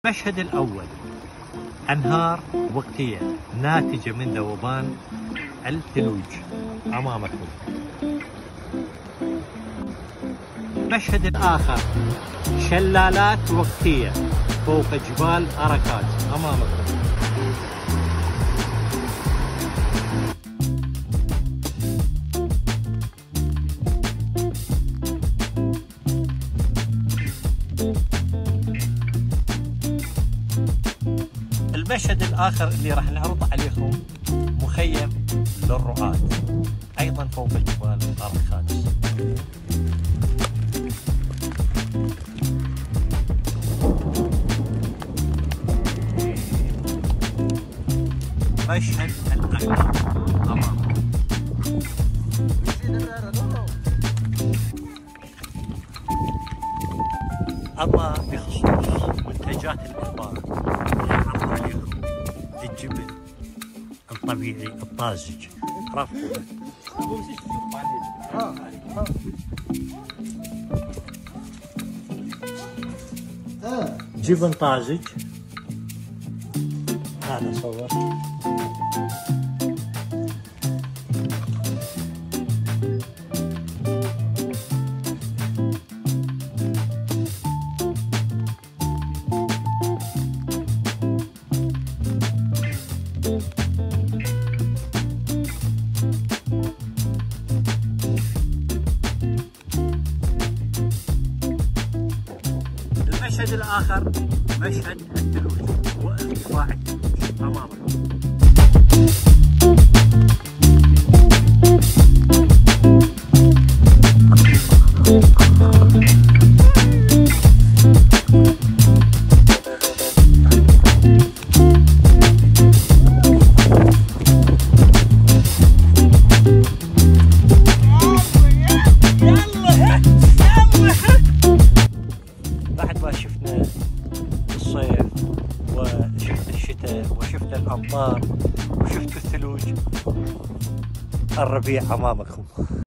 المشهد الأول: أنهار وقتية ناتجة من ذوبان الثلوج أمامكم. المشهد الآخر: شلالات وقتية فوق جبال أراكات أمامكم. المشهد الآخر اللي راح نعرض عليكم: مخيم للرعاة أيضا فوق جبال أراكات. مشهد الأكل أمامكم. أما بخصوص منتجات الإفطار نعرض عليكم الجبن الطبيعي الطازج. رافقوا جبن طازج. هذا صور. المشهد الآخر: مشهد الثلوج وارتفاع الثلوج أمامكم. بعد ما شفنا الصيف وشفنا الشتاء وشفنا الأمطار وشفت الثلوج، الربيع أمامكم.